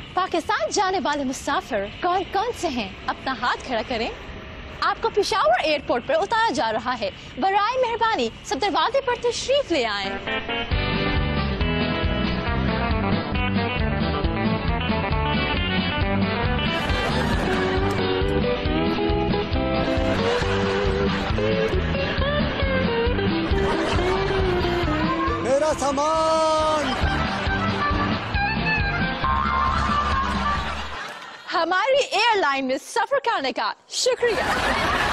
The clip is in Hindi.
पाकिस्तान जाने वाले मुसाफिर कौन कौन से हैं? अपना हाथ खड़ा करें। आपको पेशावर एयरपोर्ट पर उतारा जा रहा है। बराए मेहरबानी सब दरवाजे पर तशरीफ ले आएं। मेरा सामान। हमारी एयरलाइन में सफर करने का शुक्रिया।